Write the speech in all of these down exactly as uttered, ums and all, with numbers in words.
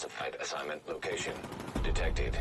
Classified assignment location detected.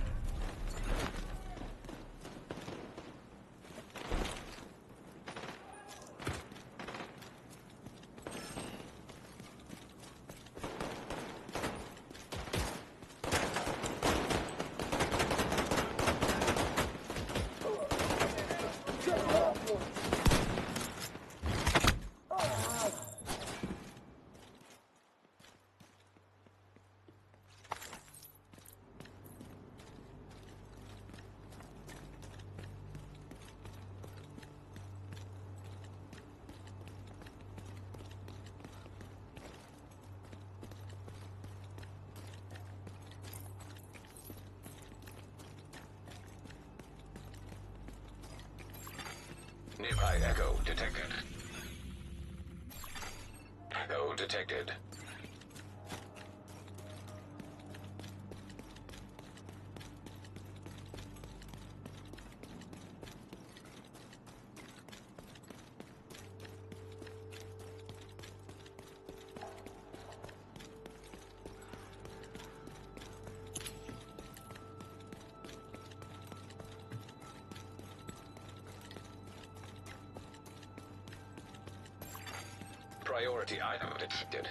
Nearby echo detected. Echo detected. Priority item detected.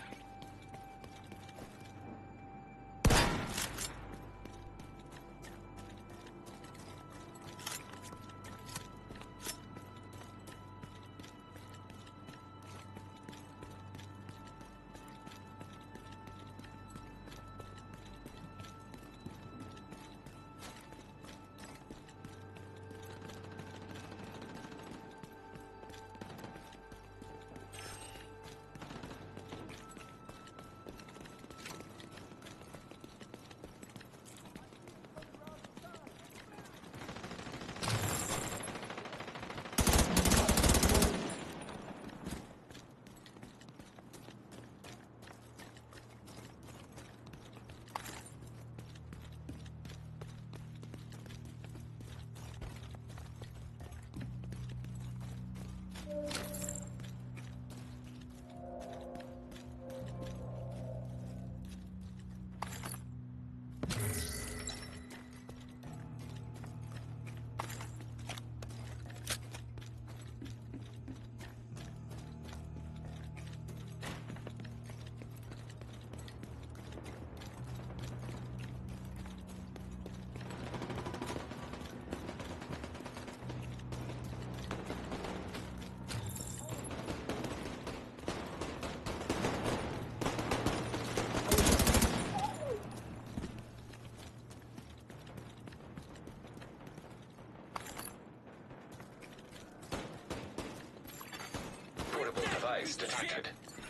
Device detected.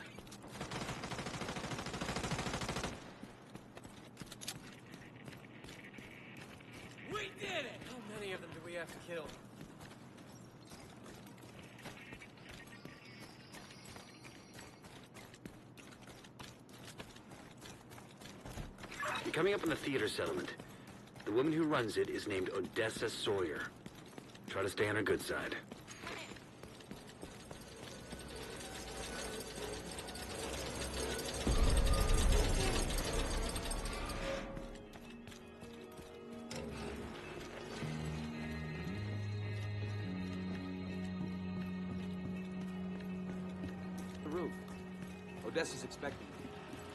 We did it! How many of them do we have to kill? You're coming up on the theater settlement. The woman who runs it is named Odessa Sawyer. Try to stay on her good side. Roof. Odessa's expecting me.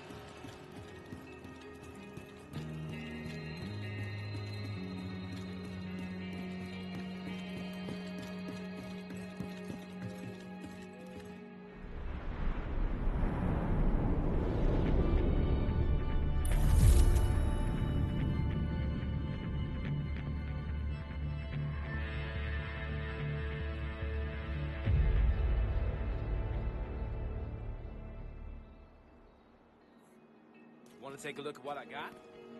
Want to take a look at what I got?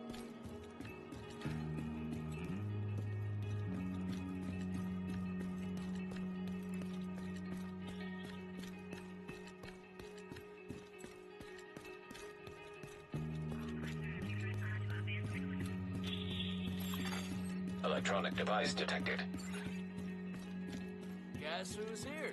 Electronic device detected. Guess who's here?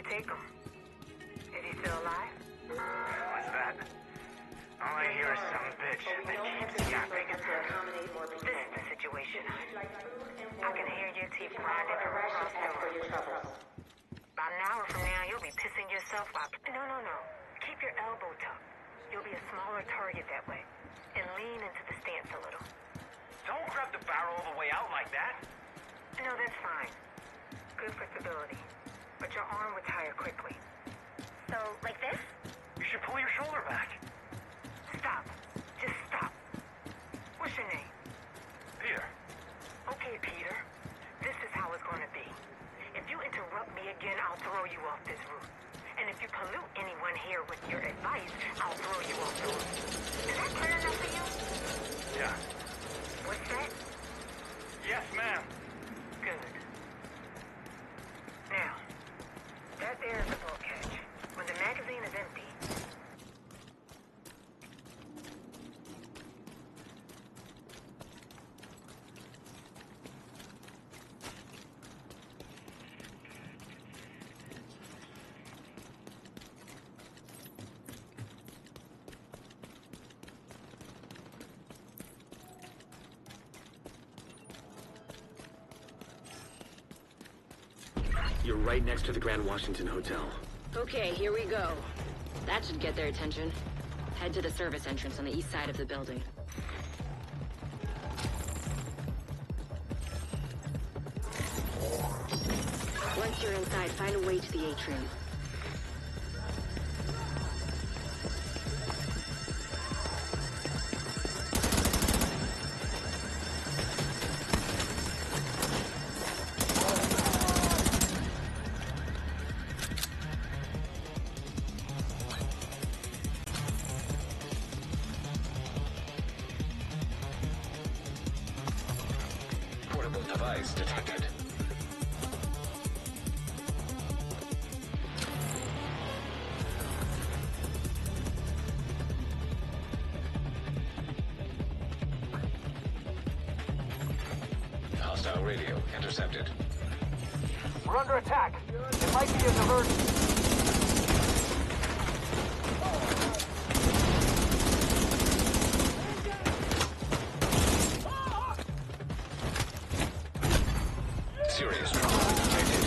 take him. Is he still alive? What's that? All I hear is some bitch that keeps yapping. This is the situation. I can hear your teeth grinding from across the room. About an hour from now, you'll be pissing yourself up. No, no, no. Keep your elbow tucked. You'll be a smaller target that way. And lean into the stance a little. Don't grab the barrel all the way out like that. No, that's fine. Good for stability. But your arm would tire quickly. So, like this? You should pull your shoulder back. Stop. Just stop. What's your name? Peter. Okay, Peter. This is how it's gonna be. If you interrupt me again, I'll throw you off this roof. And if you pollute anyone here with your advice, I'll throw you off the roof. Is that clear enough for you? Yeah. What's that? Yes, ma'am. Good. Now, that there is the bolt catch. When the magazine is empty, You're right next to the Grand Washington Hotel. Okay, here we go. That should get their attention. Head to the service entrance on the east side of the building. Once you're inside, find a way to the atrium. Portable device detected. Hostile radio intercepted. We're under attack. It might be a diversion. Serious trauma detected.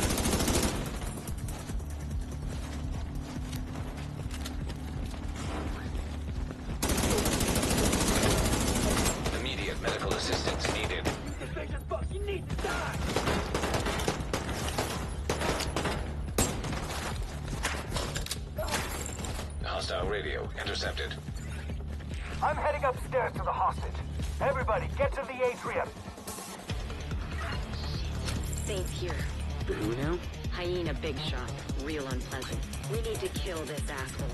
Immediate medical assistance needed. This thing just fucking needs to die! Hostile radio intercepted. I'm heading upstairs to the hostage. Everybody, get to the atrium. Saints here. The who now? Hyena big shot. Real unpleasant. We need to kill this asshole.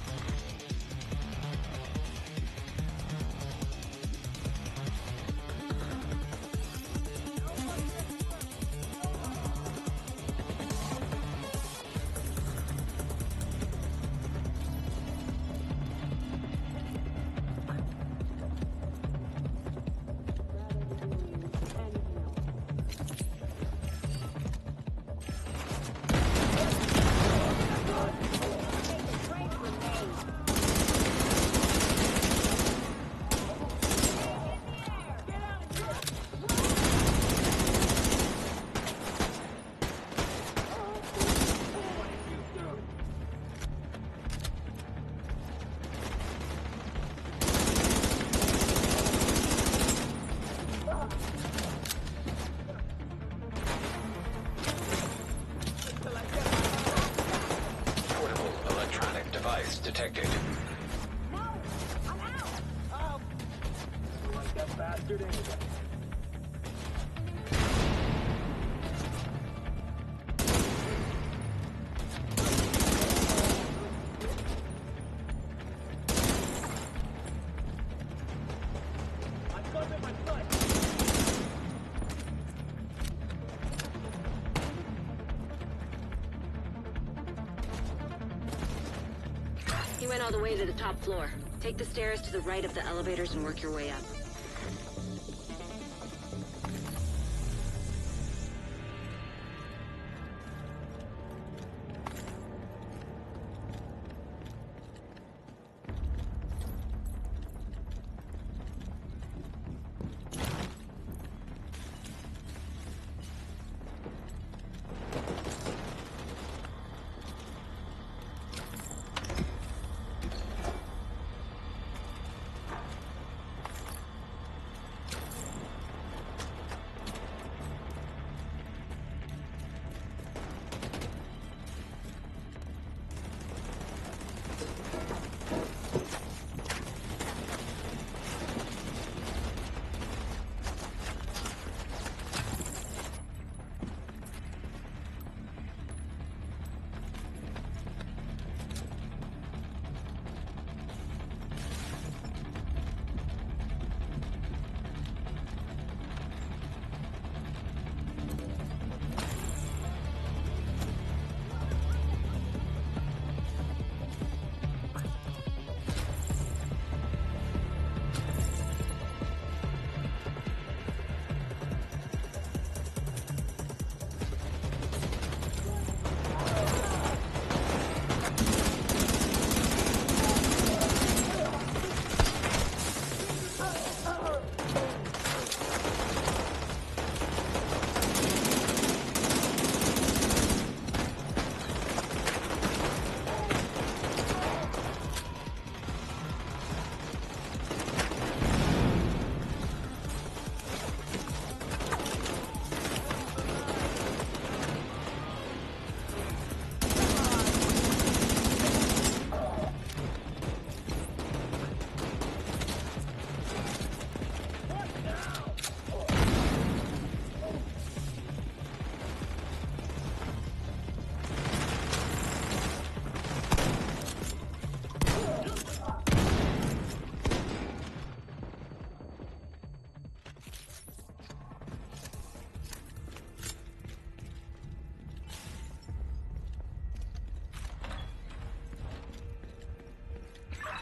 Portable electronic device detected. You went all the way to the top floor. Take the stairs to the right of the elevators and work your way up.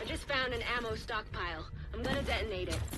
just found an ammo stockpile. I'm gonna detonate it.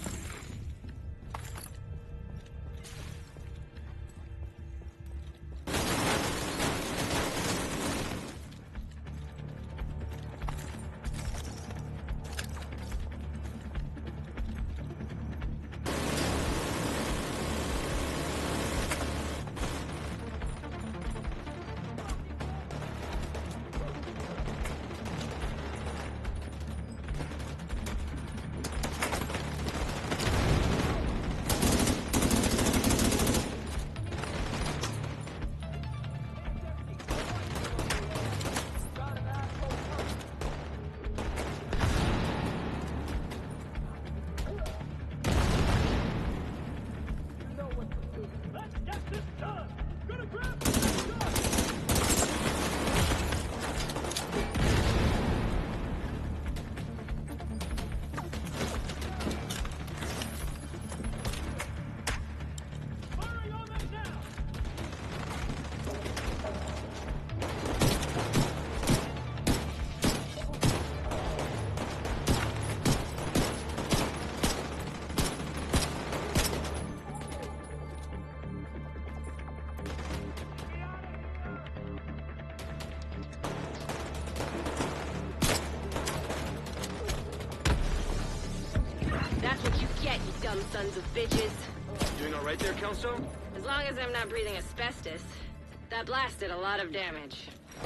Dumb sons of bitches. Doing all right there, Kelso? As long as I'm not breathing asbestos. That blast did a lot of damage.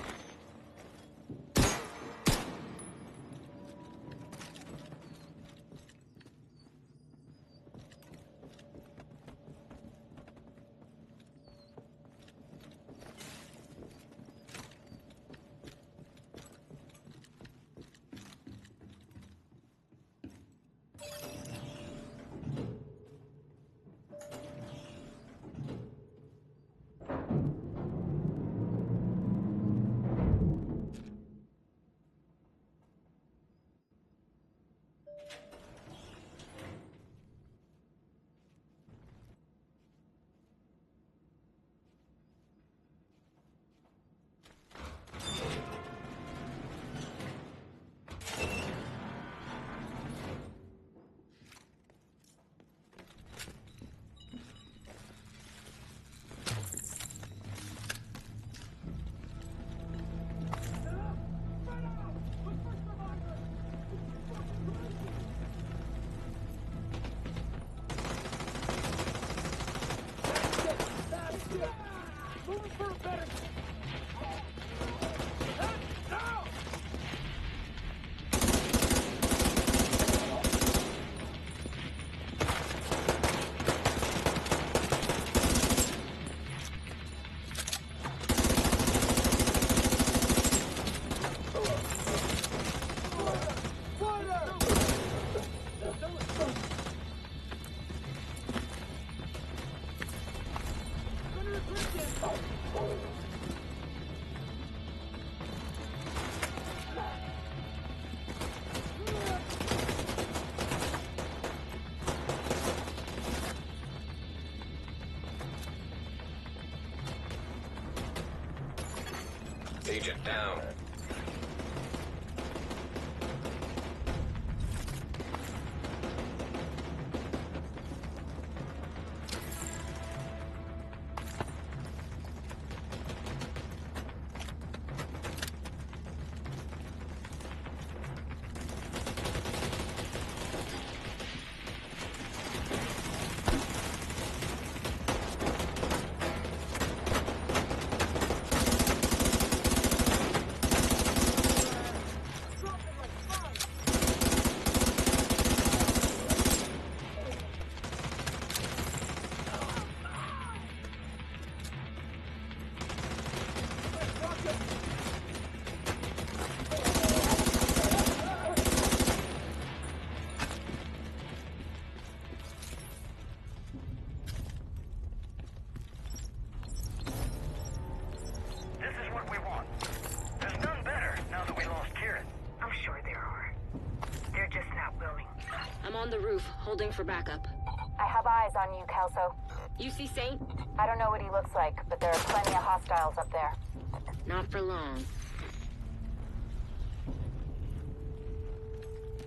Agent down. On the roof, holding for backup. I have eyes on you, Kelso. You see Saint? I don't know what he looks like, but there are plenty of hostiles up there. Not for long.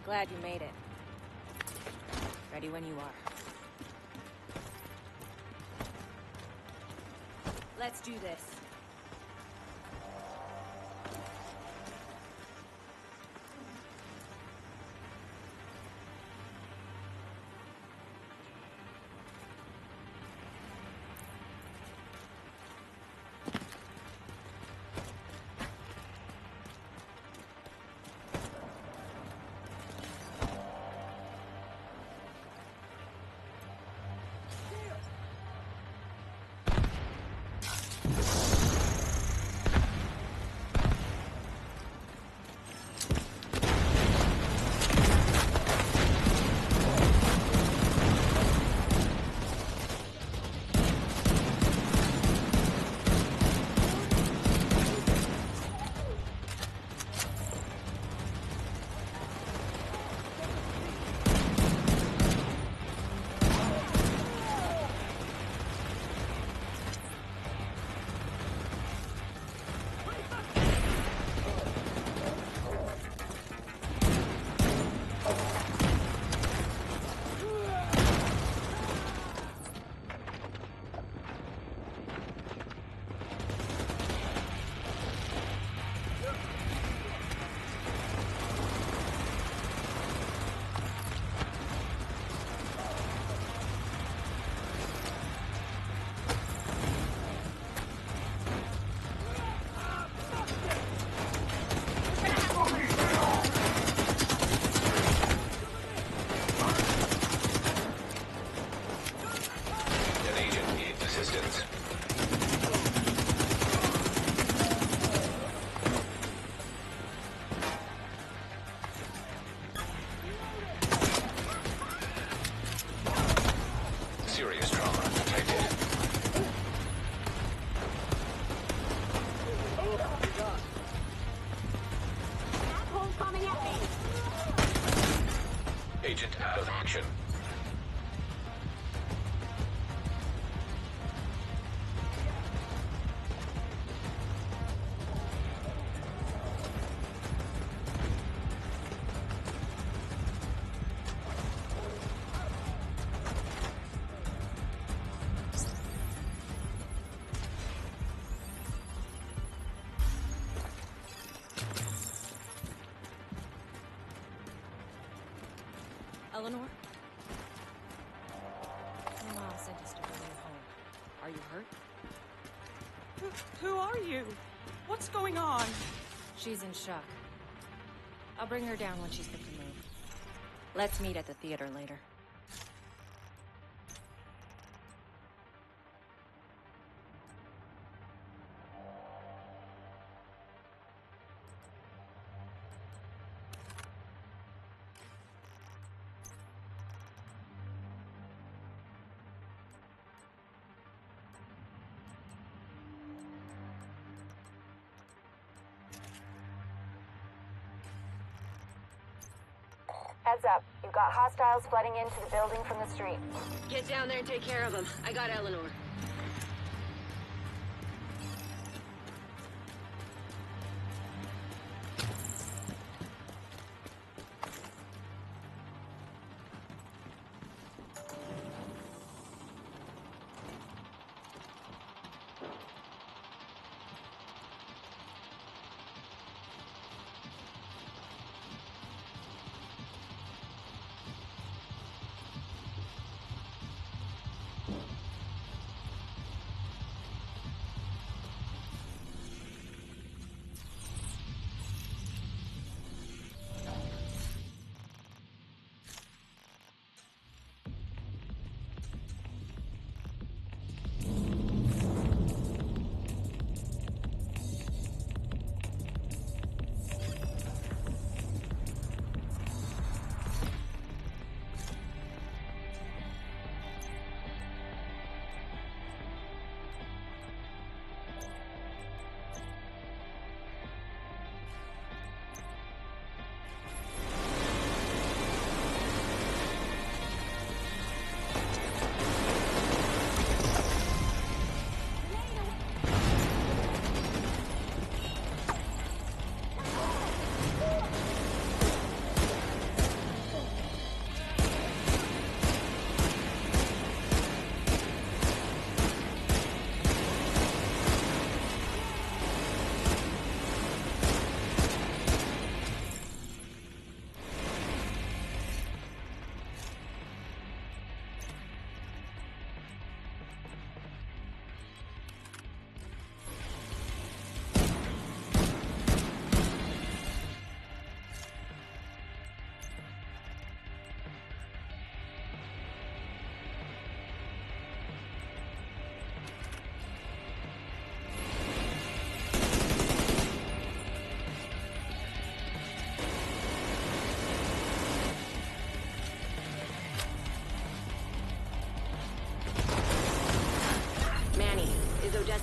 Glad you made it. Ready when you are. Let's do this. Agent out of action. Eleanor? My mom sent us to bring you home. Are you hurt? Who, who are you? What's going on? She's in shock. I'll bring her down when she's fit to move. Let's meet at the theater later. Heads up. You've got hostiles flooding into the building from the street. Get down there and take care of them. I got Eleanor.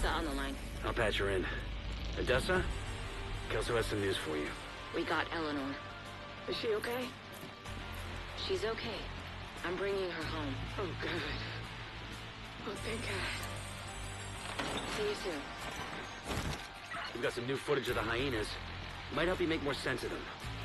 Odessa on the line. I'll patch her in. Odessa? Kelso has some news for you. We got Eleanor. Is she okay? She's okay. I'm bringing her home. Oh, good. Oh, thank God. See you soon. We've got some new footage of the hyenas. Might help you make more sense of them.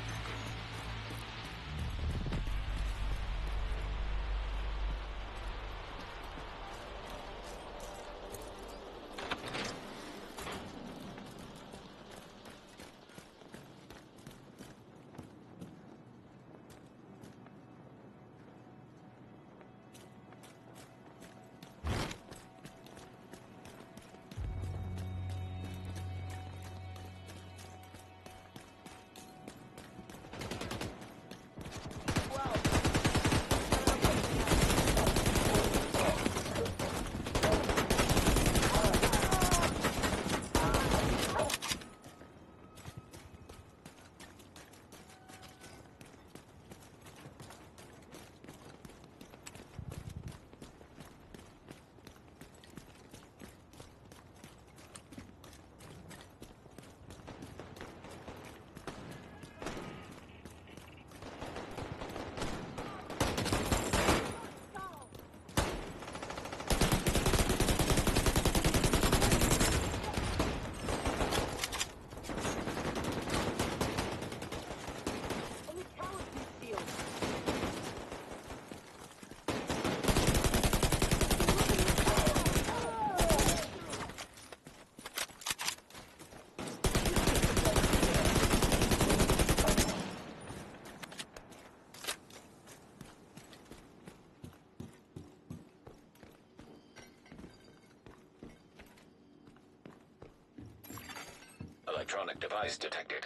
Electronic device detected.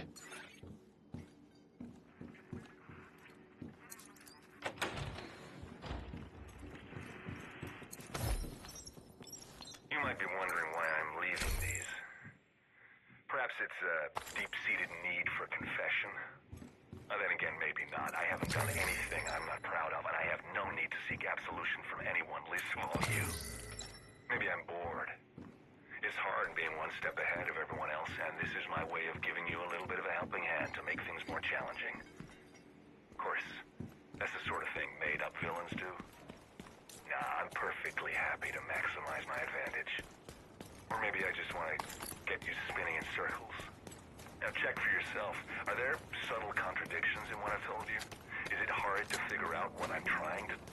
You might be wondering why I'm leaving these. Perhaps it's a deep-seated need for confession. Uh, then again, maybe not. I haven't done anything I'm not proud of, and I have no need to seek absolution from anyone, least of all you. Maybe I'm bored. It's hard being one step ahead of everyone else, and this is my way of giving you a little bit of a helping hand to make things more challenging. Of course, that's the sort of thing made-up villains do. Nah, I'm perfectly happy to maximize my advantage. Or maybe I just want to get you spinning in circles. Now check for yourself. Are there subtle contradictions in what I've told you? Is it hard to figure out what I'm trying to...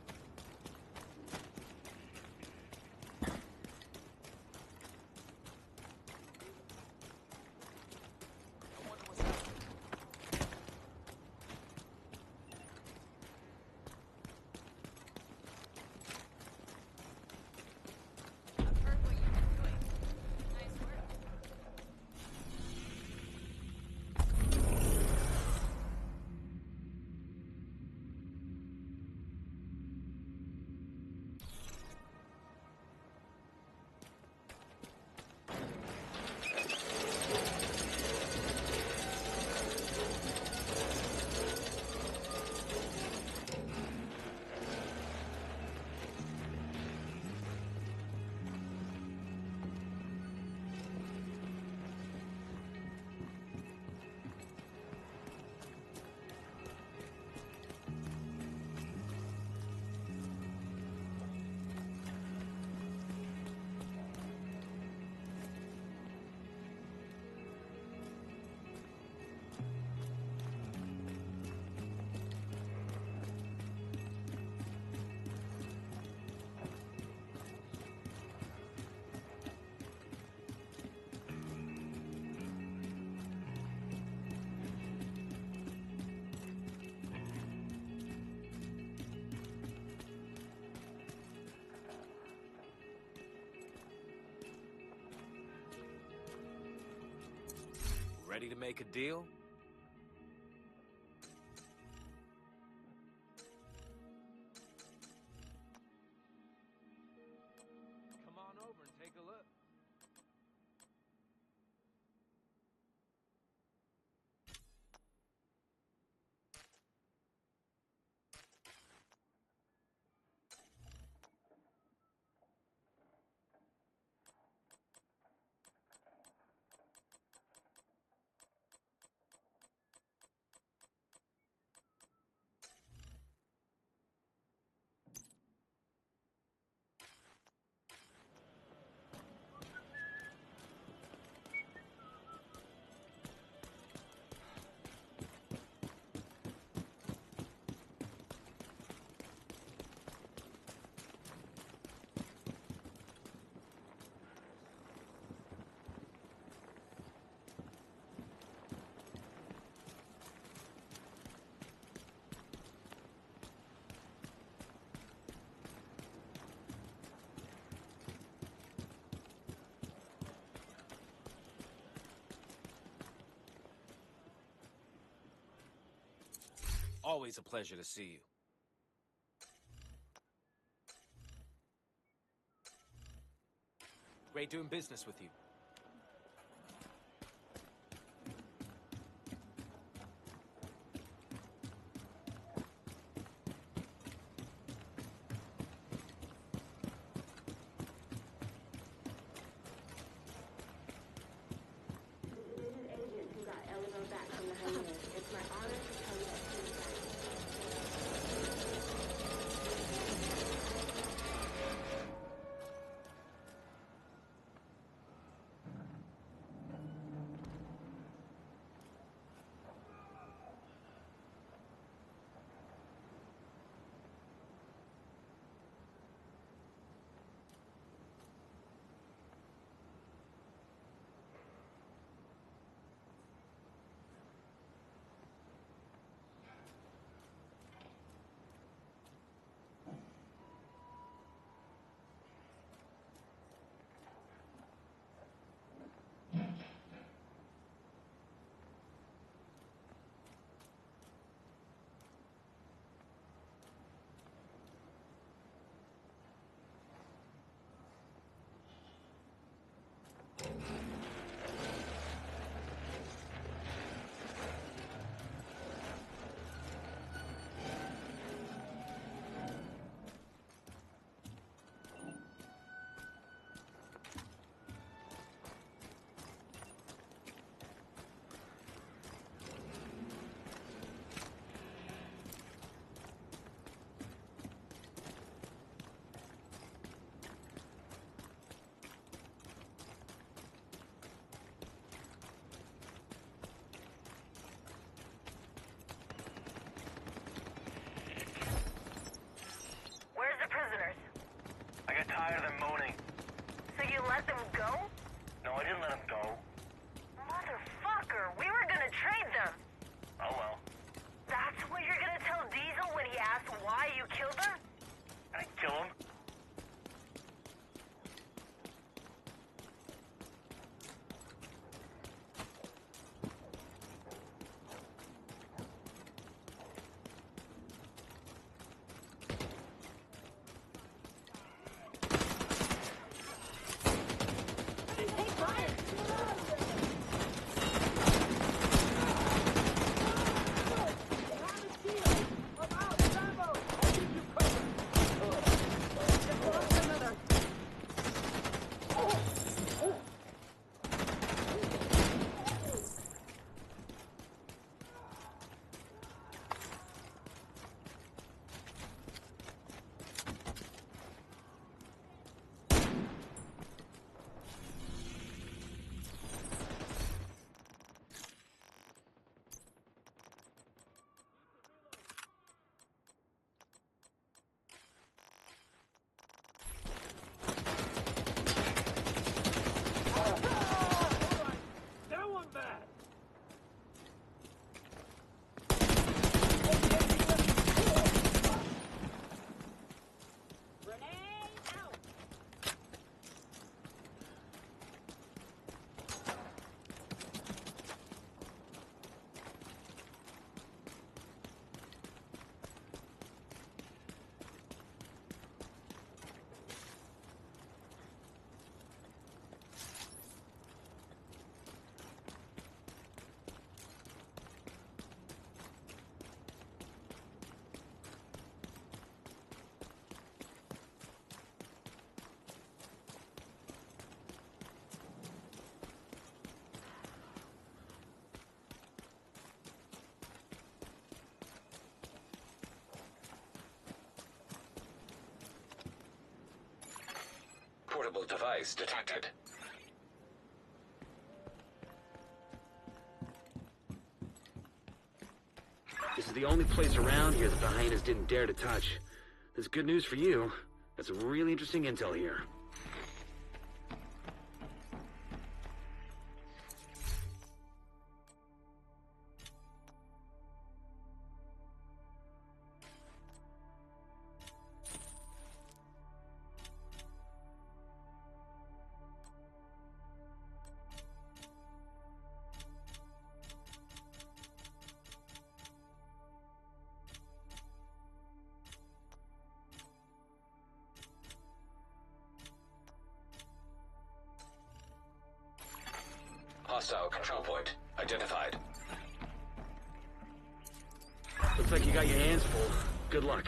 Ready to make a deal? Come on over and take a look. Always a pleasure to see you. Great doing business with you. Where's the prisoners? I got tired of them moaning. So you let them go? No, I didn't let them go. Motherfucker, we were gonna trade them. Oh well. That's what you're gonna tell Diesel when he asks why you killed him? I didn't kill them. Portable device detected. This is the only place around here that the hyenas didn't dare to touch. That's good news for you. That's some really interesting intel here. Hostile control point identified. Looks like you got your hands full. Good luck.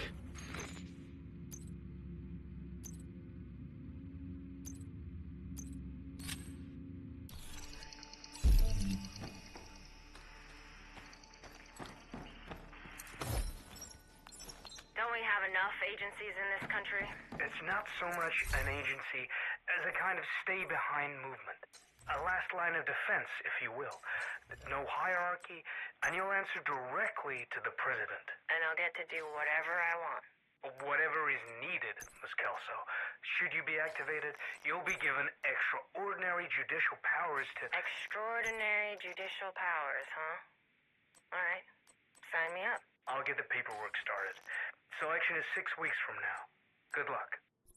Don't we have enough agencies in this country? It's not so much an agency as a kind of stay-behind movement. A last line of defense, if you will. No hierarchy, and you'll answer directly to the president. And I'll get to do whatever I want. Whatever is needed, Miss Kelso. Should you be activated, you'll be given extraordinary judicial powers to... Extraordinary judicial powers, huh? All right. Sign me up. I'll get the paperwork started. Selection is six weeks from now. Good luck.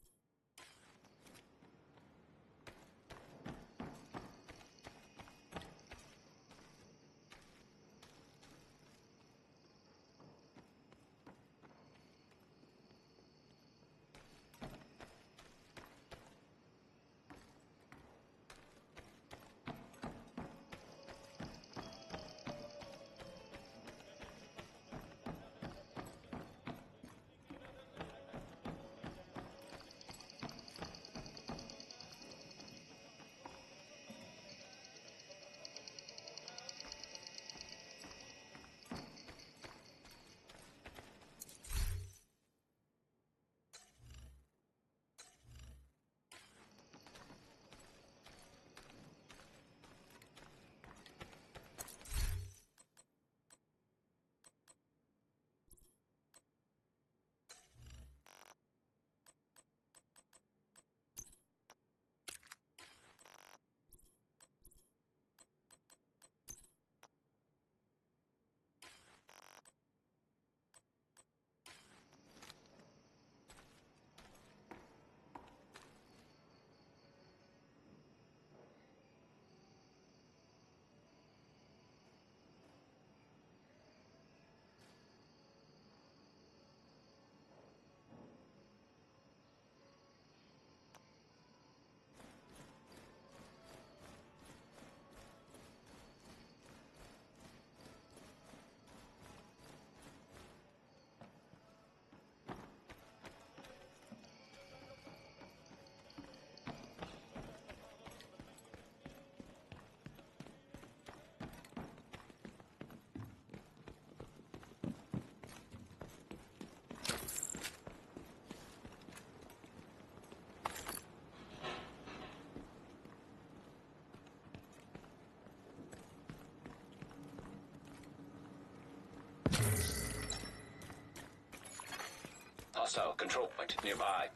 Hostile control point nearby.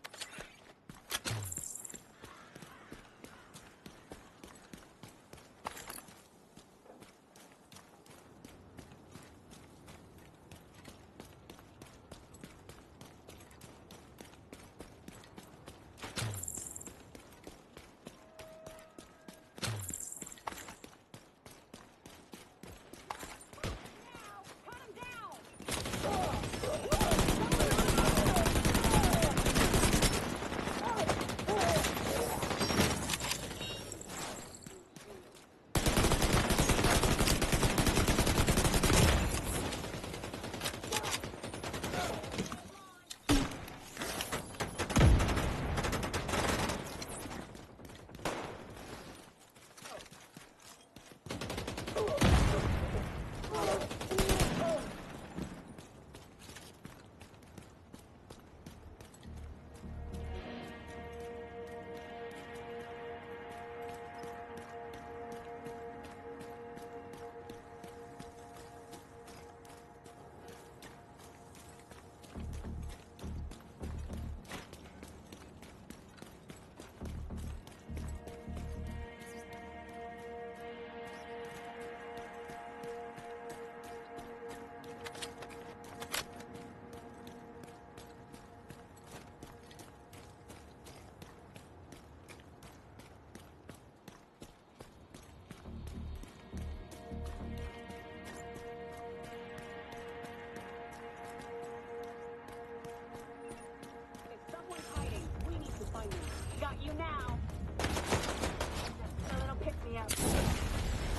Got you now. A little pick me up.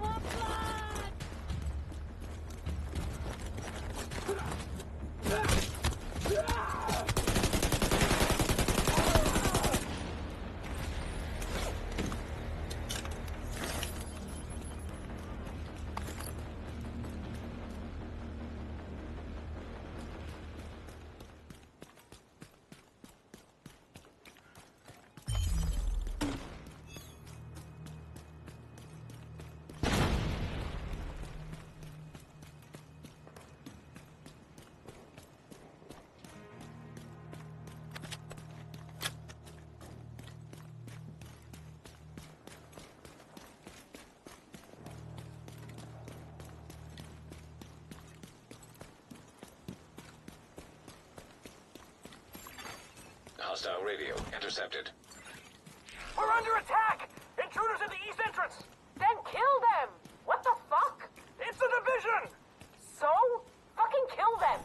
Hostile radio intercepted. We're under attack! Intruders in the east entrance! Then kill them! What the fuck? It's a division! So? Fucking kill them!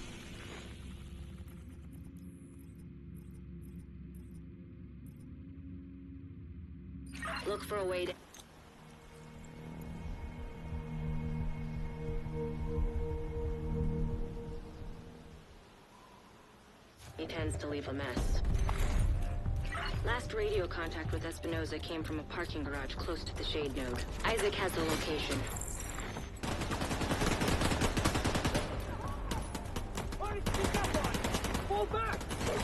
Look for a way to... He tends to leave a mess. Last radio contact with Espinosa came from a parking garage close to the shade node. Isaac has the location. Fall back!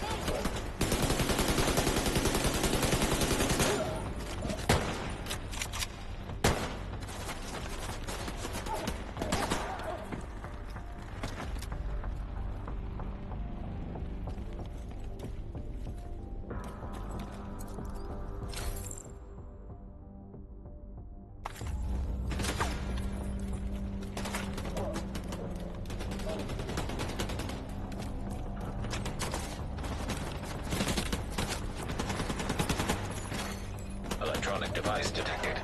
Electronic device detected.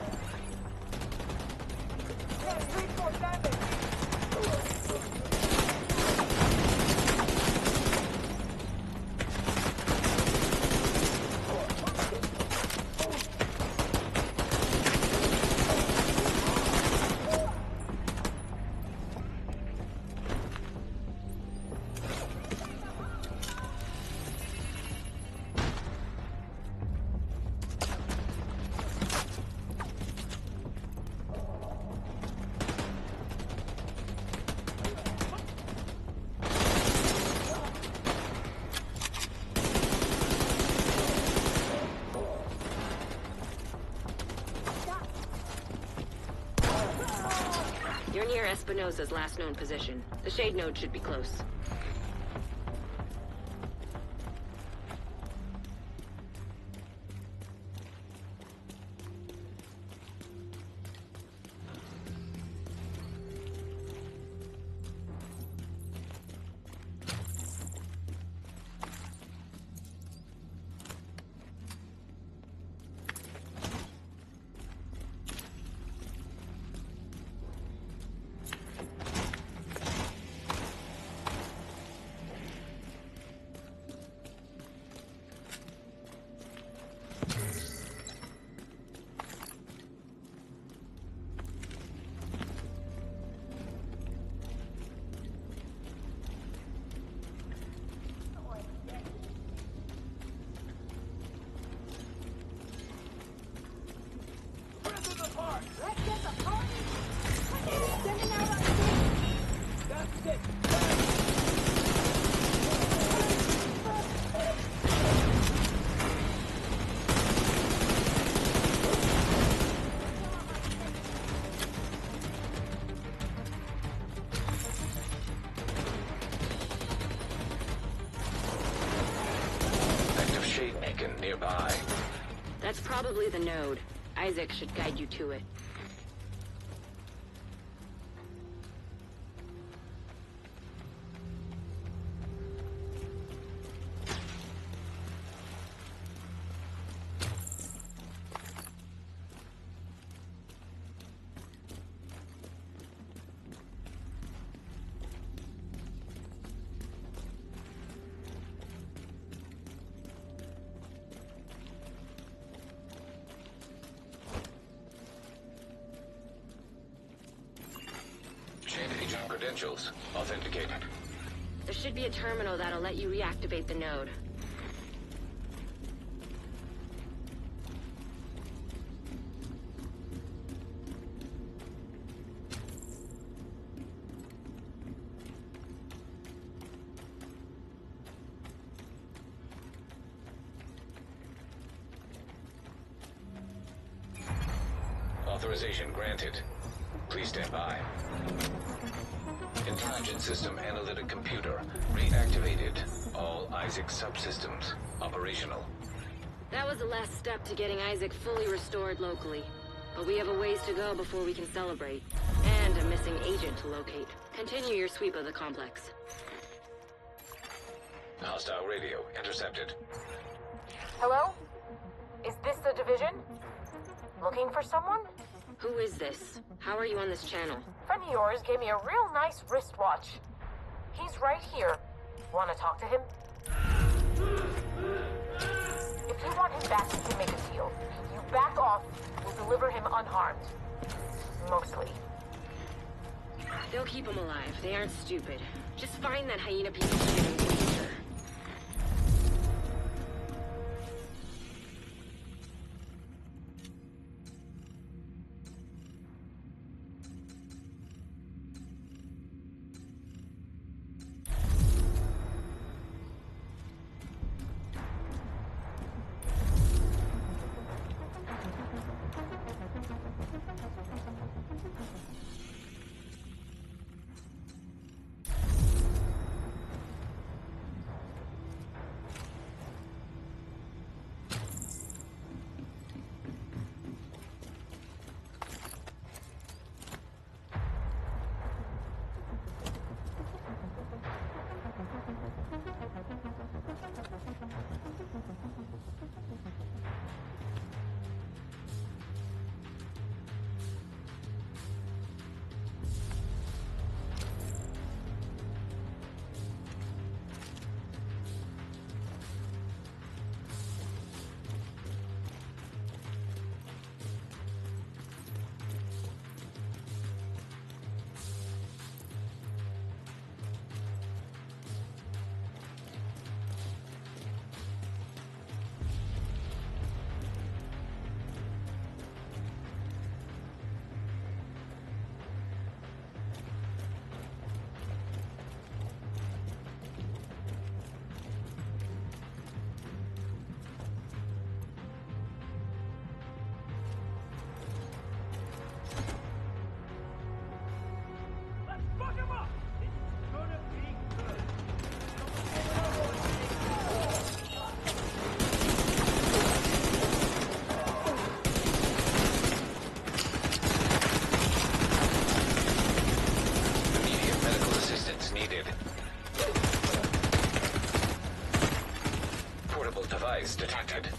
You're near Espinosa's last known position. The shade node should be close. Nearby. That's probably the node. Isaac should guide you to it. Credentials authenticated. There should be a terminal that'll let you reactivate the node. Authorization granted. Please stand by. Intelligence system analytic computer reactivated. All Isaac subsystems operational. That was the last step to getting Isaac fully restored locally. But we have a ways to go before we can celebrate. And a missing agent to locate. Continue your sweep of the complex. Hostile radio intercepted. Hello? Is this the division? Looking for someone? Who is this? How are you on this channel? Friend of yours gave me a real nice wristwatch. He's right here. Want to talk to him? If you want him back, we can make a deal. You back off, we'll deliver him unharmed. Mostly. They'll keep him alive. They aren't stupid. Just find that hyena piece of shit and waste her. Device detected.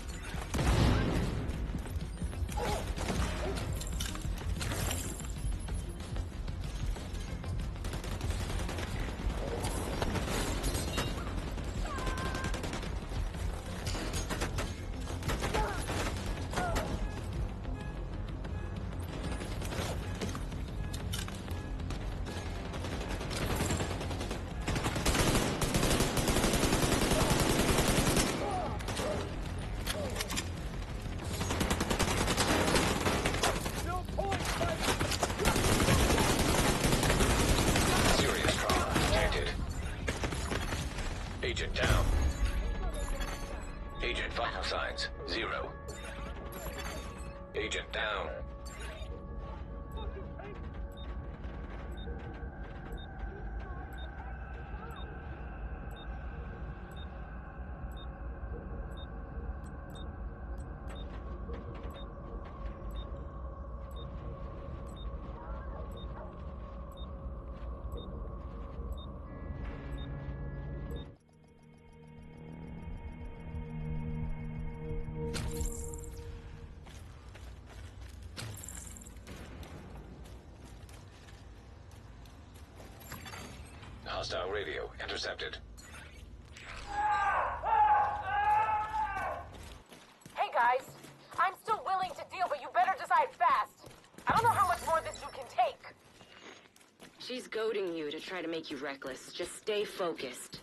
Agent down. Agent vital signs, zero. Agent down. Hostile radio intercepted. Hey guys, I'm still willing to deal, but you better decide fast. I don't know how much more of this you can take. She's goading you to try to make you reckless. Just stay focused.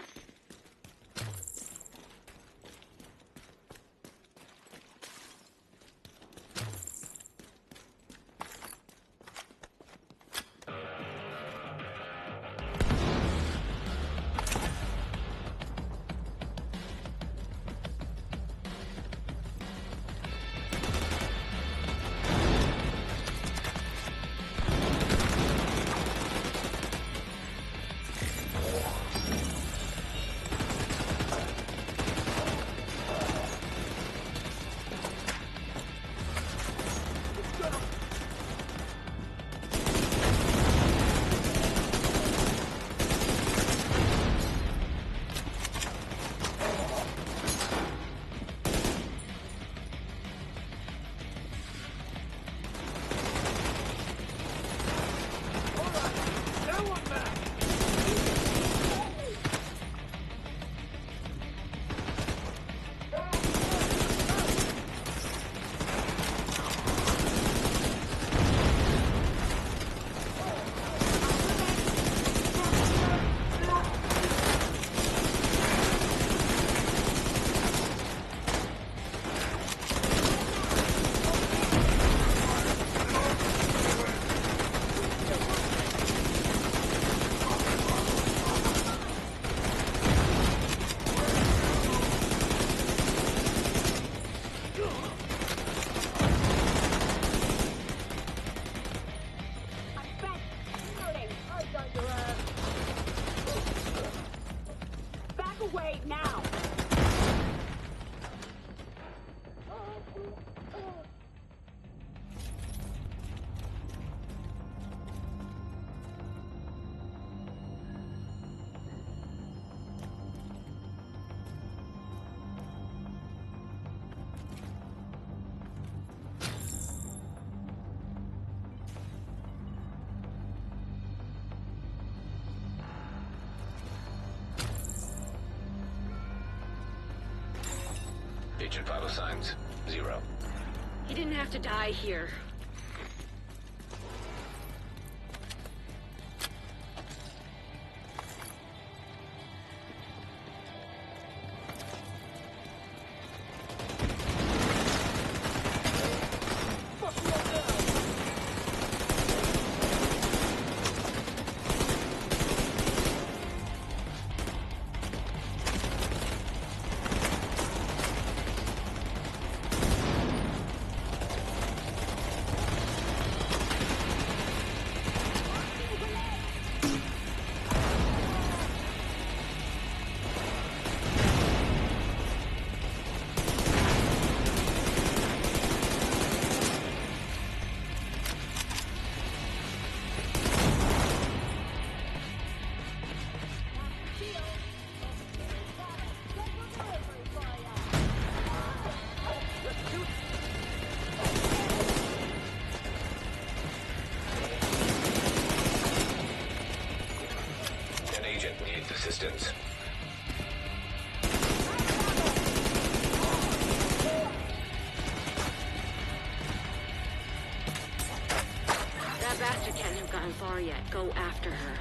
Agent vital signs, zero. He didn't have to die here. Assistance. That bastard can't have gotten far yet. Go after her.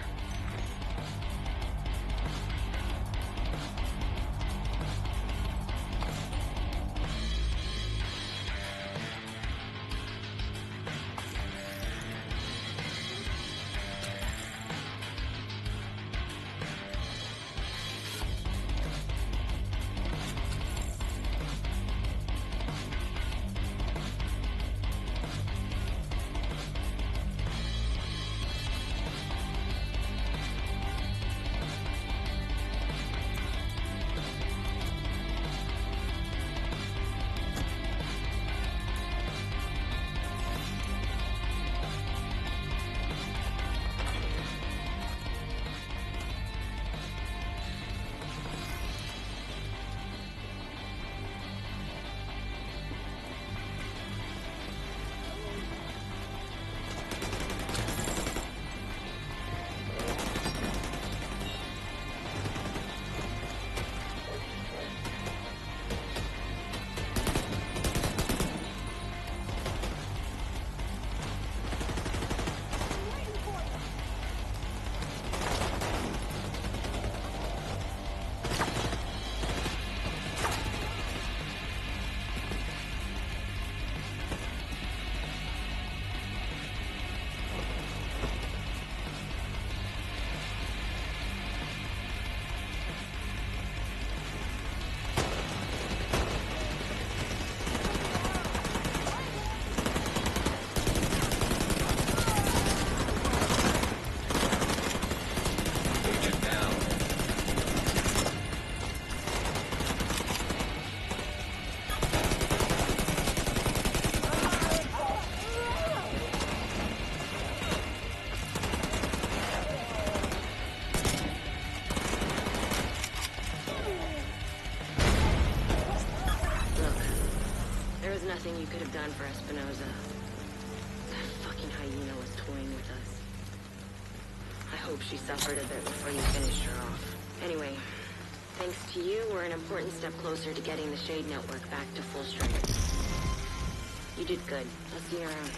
nothing you could have done for Espinosa. That fucking hyena was toying with us. I hope she suffered a bit before you finished her off. Anyway, thanks to you, we're an important step closer to getting the Shade Network back to full strength. You did good. I'll see you around.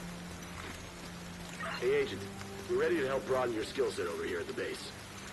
Hey, Agent. We're ready to help broaden your skill set over here at the base.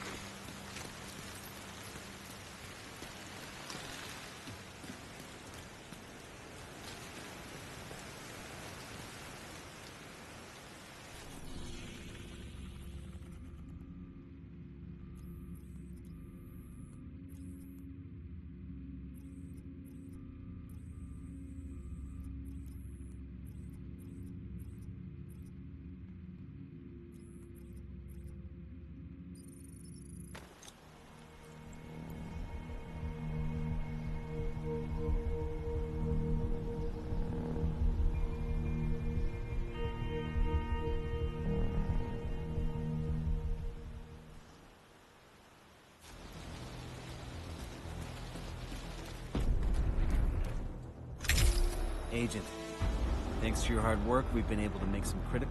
Agent, thanks to your hard work, we've been able to make some critical...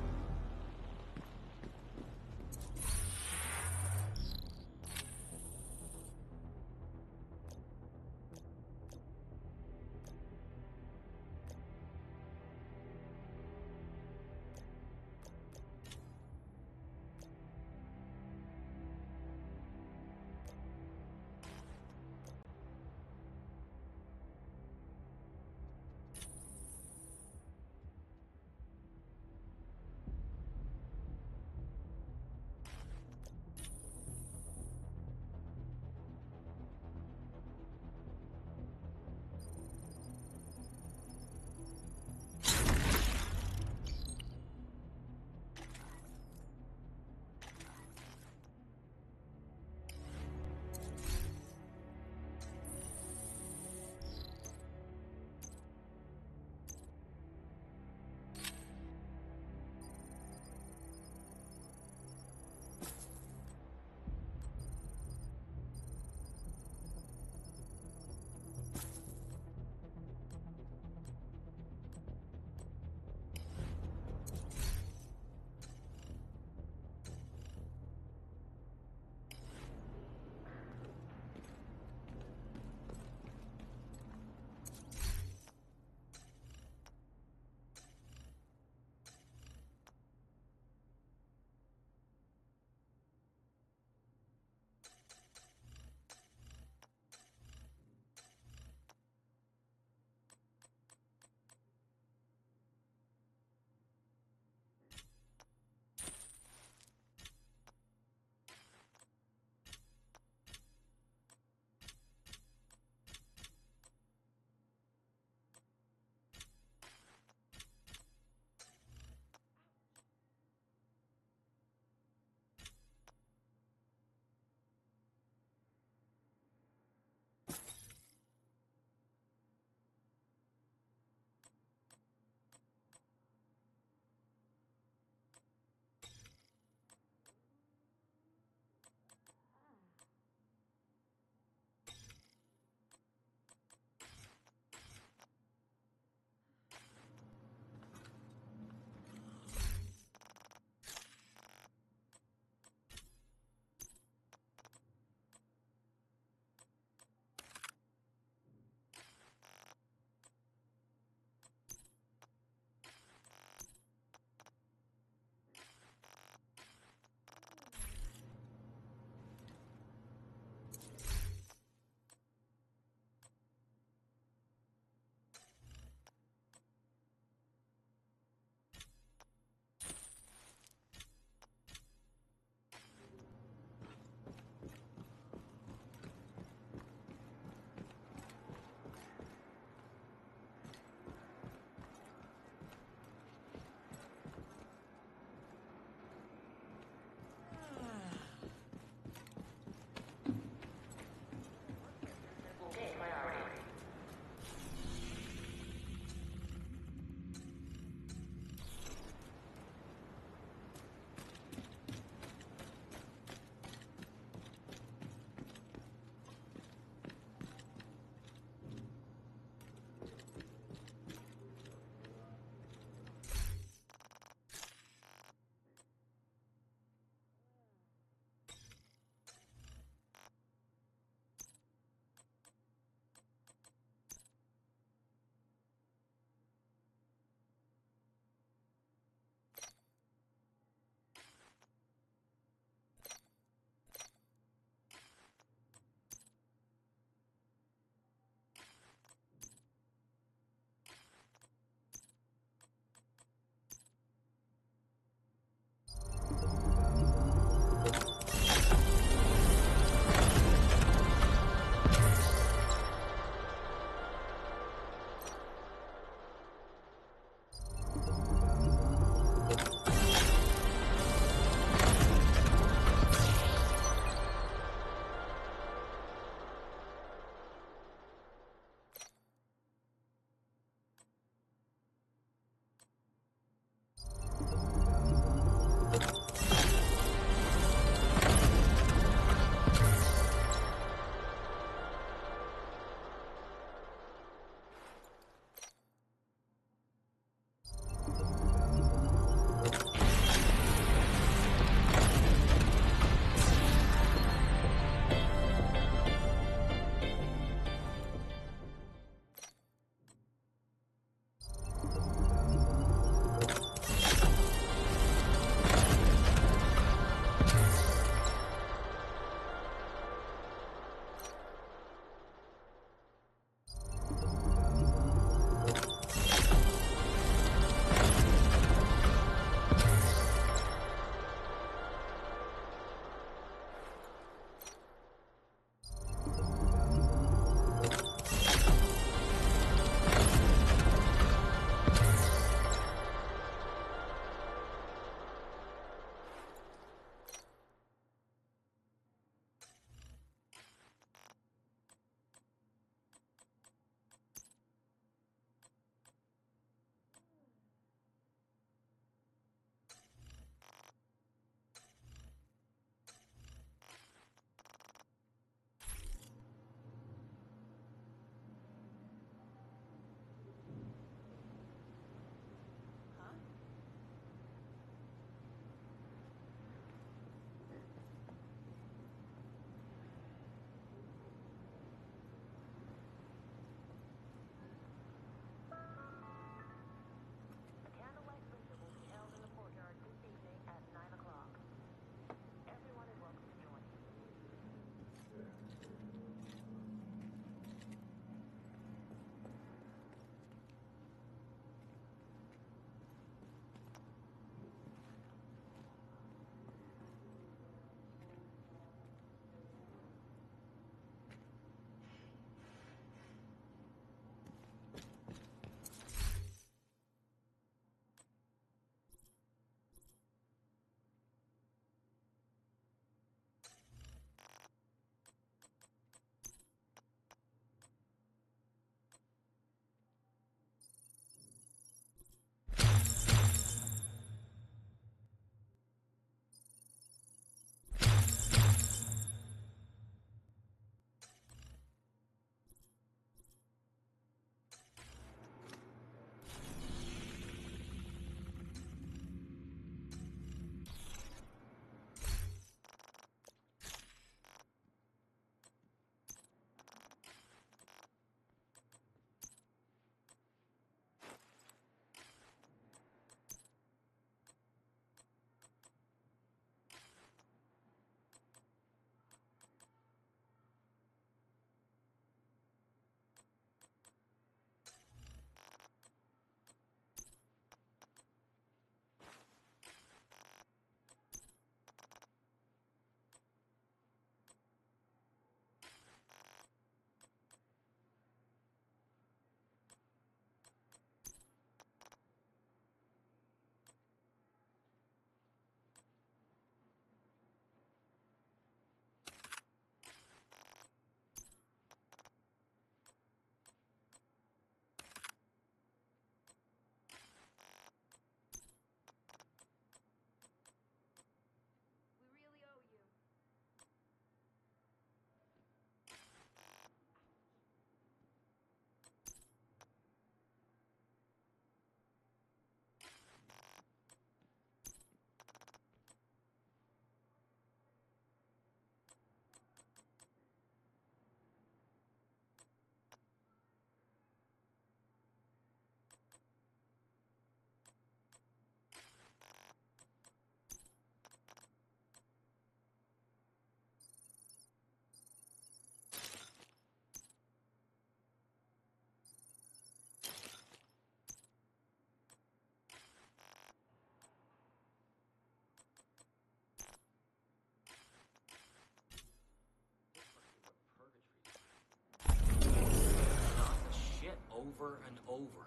over and over.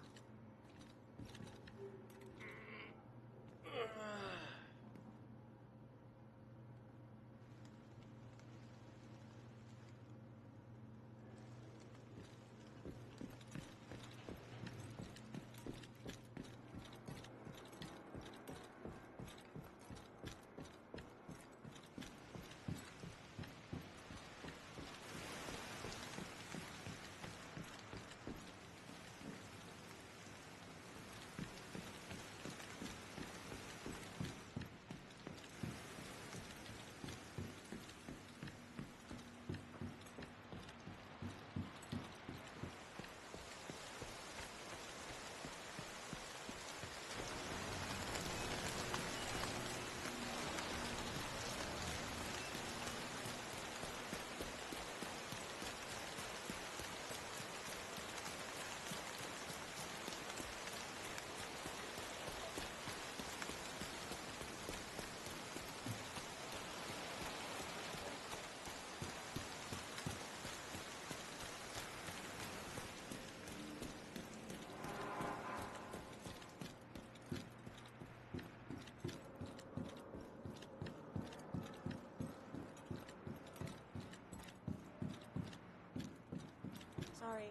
Sorry.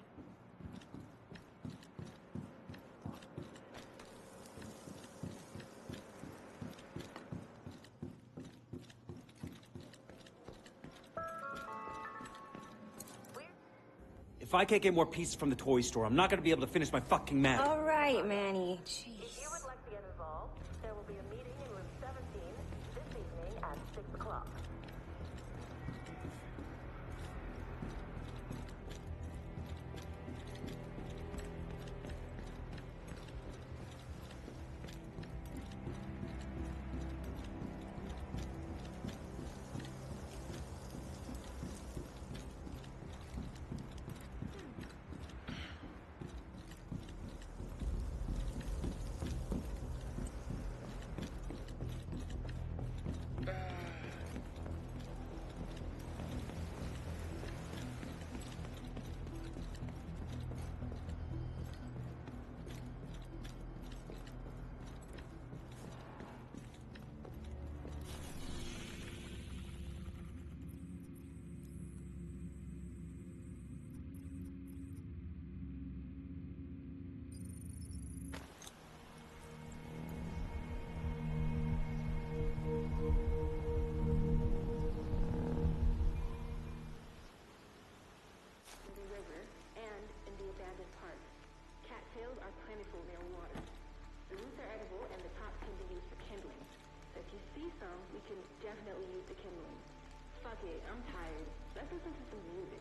If I can't get more pieces from the toy store, I'm not gonna be able to finish my fucking map. All right, Manny. Jeez. If you would like to get involved, there will be a meeting in room seventeen this evening at six o'clock. Cattails are plentiful near water. The roots are edible and the tops can be used for kindling. So if you see some, we can definitely use the kindling. Fuck it, I'm tired. Let's listen to some music.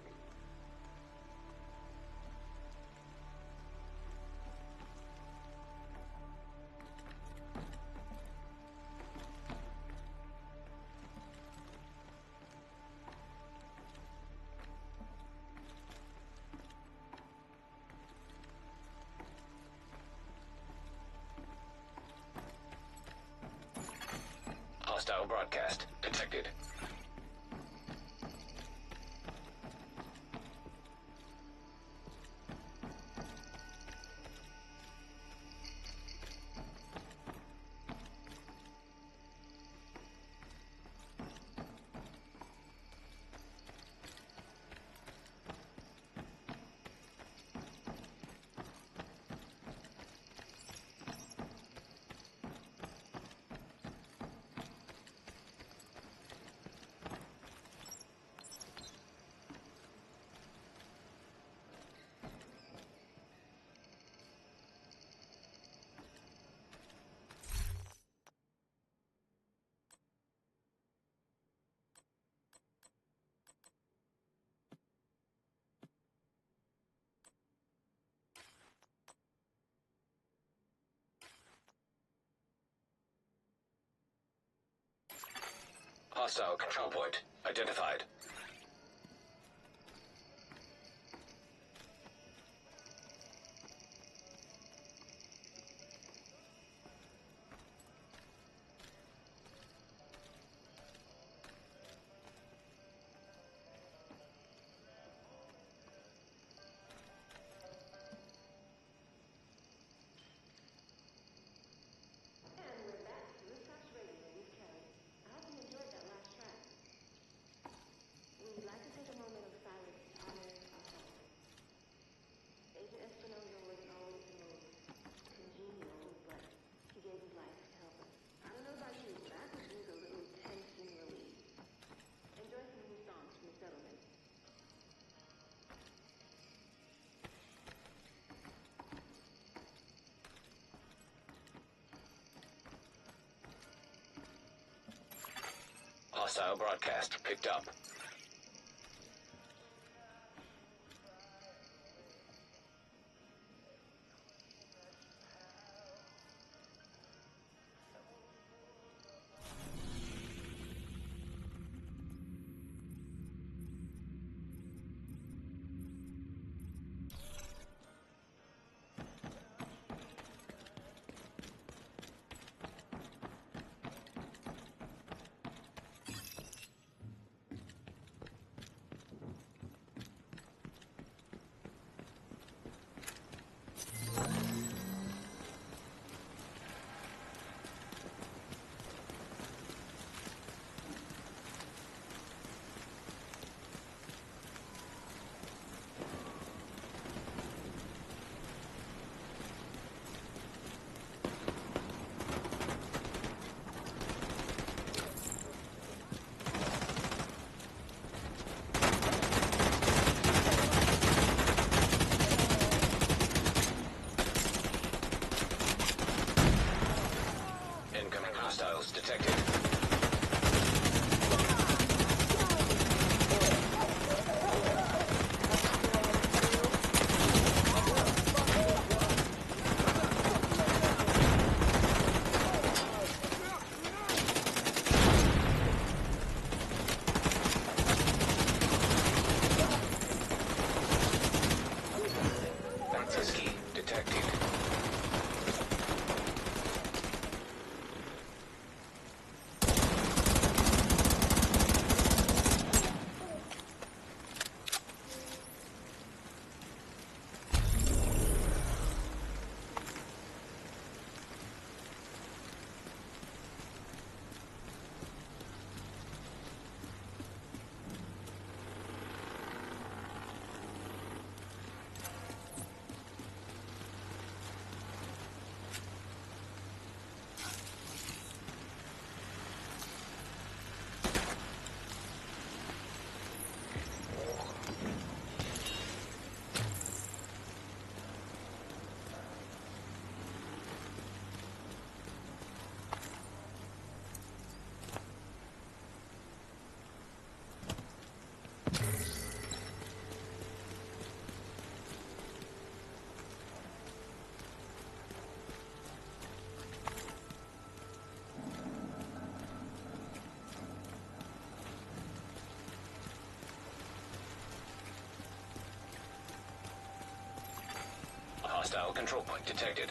Hostile broadcast detected. Hostile control point identified. Hostile broadcast picked up. Hostiles detected. Access key detected. Hostile control point detected.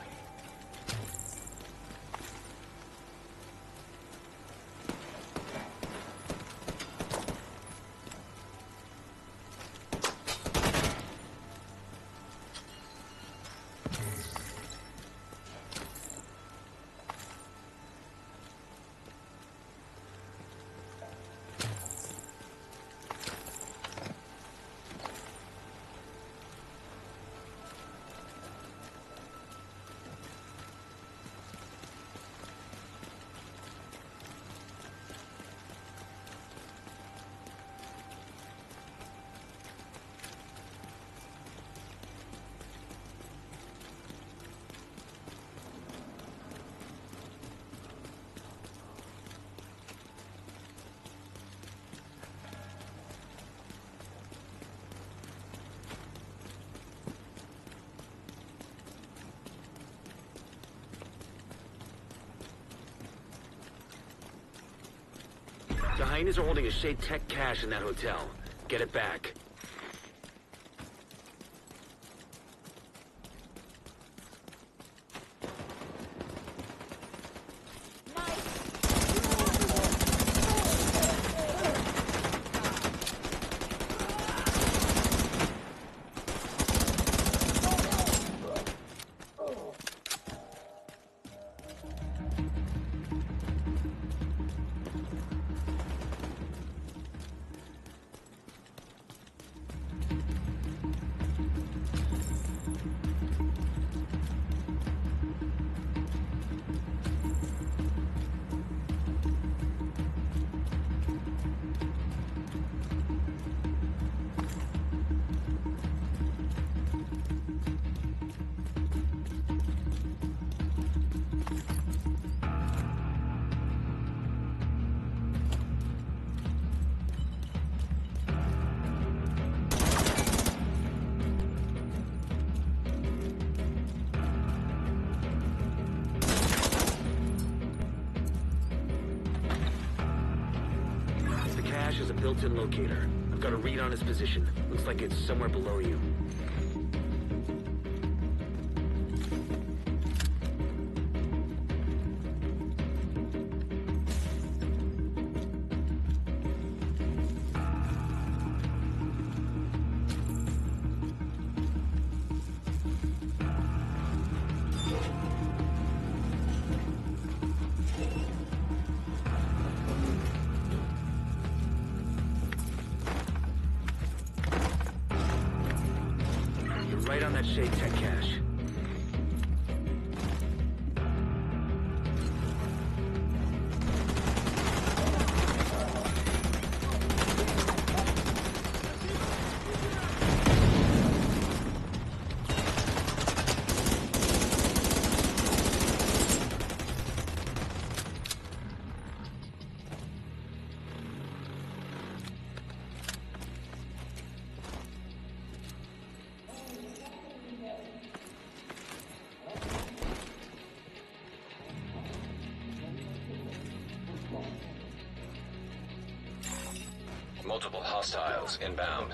The hyenas are holding a Shade Tech cache in that hotel. Get it back. built-in locator. I've got a read on his position. Looks like it's somewhere below you. Right on that Shade Tech cache. Multiple hostiles inbound.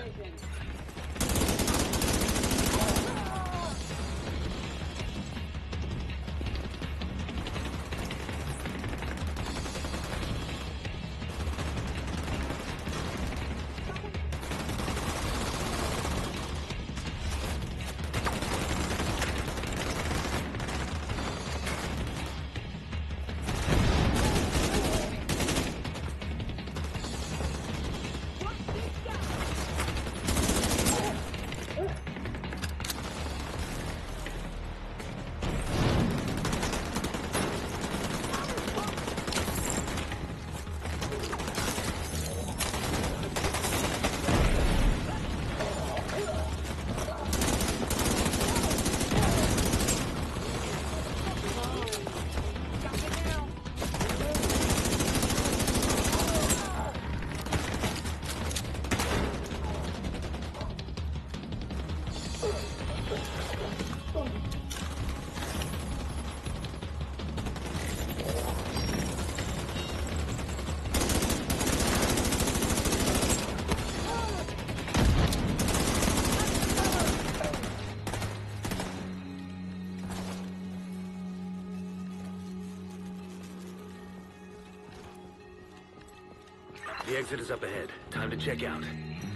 The exit is up ahead. Time to check out.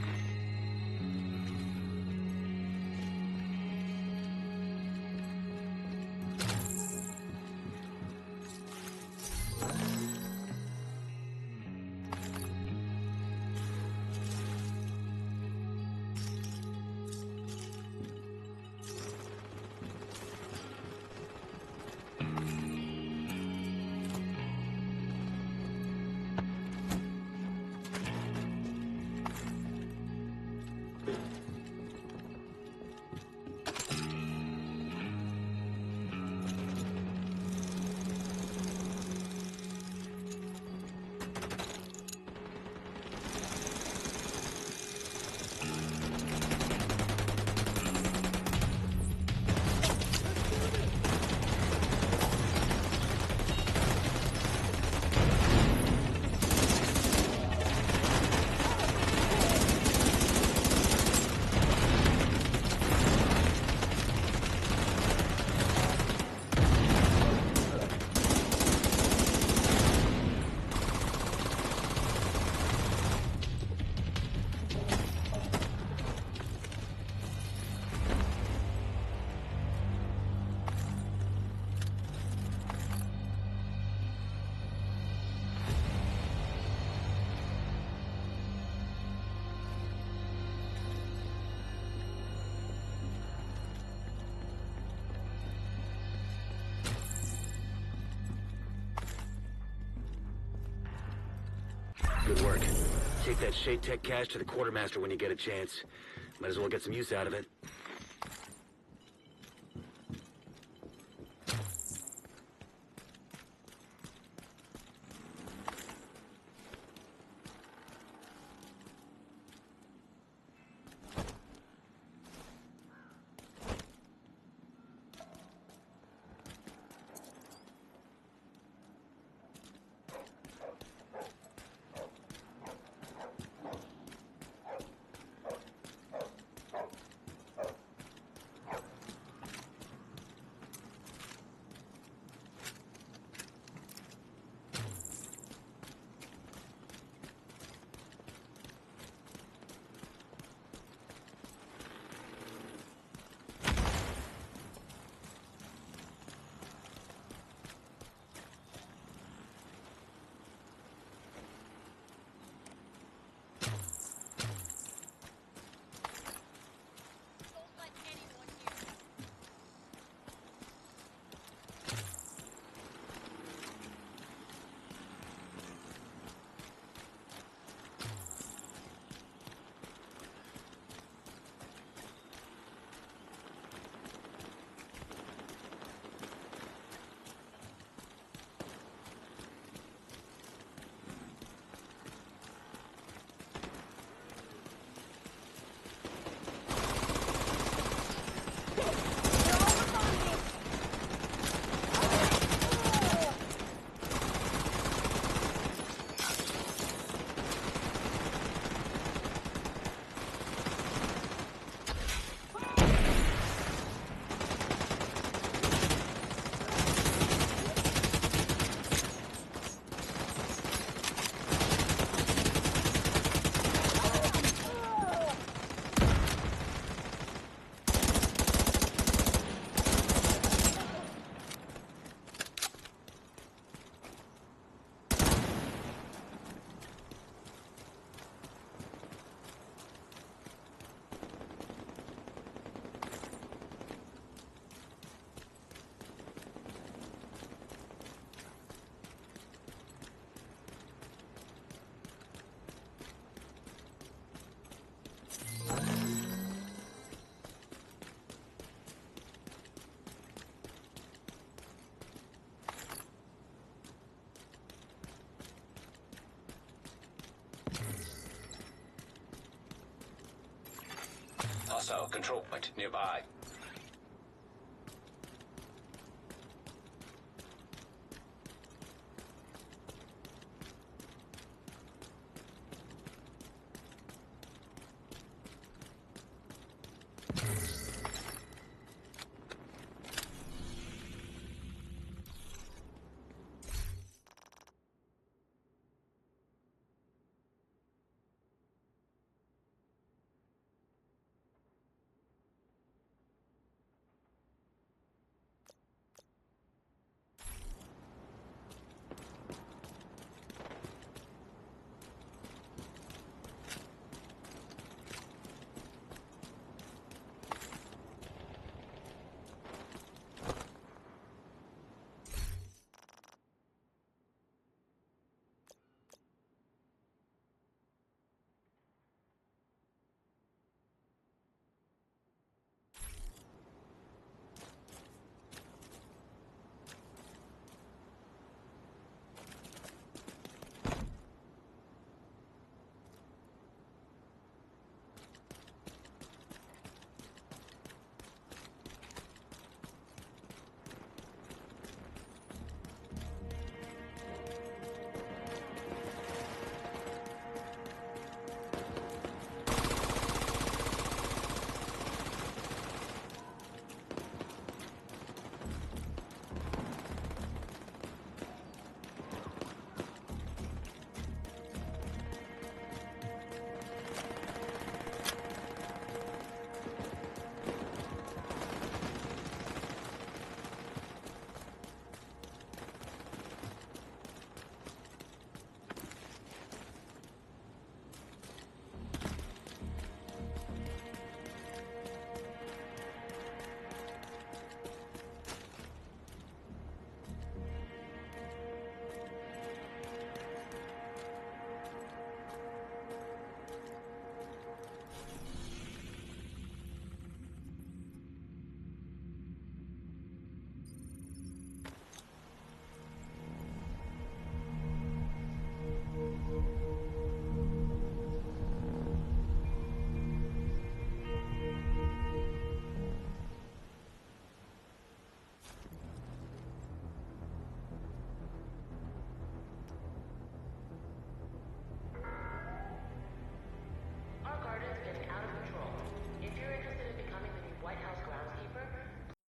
Good work. Take that Shade Tech cache to the quartermaster when you get a chance. Might as well get some use out of it. hostile control point nearby.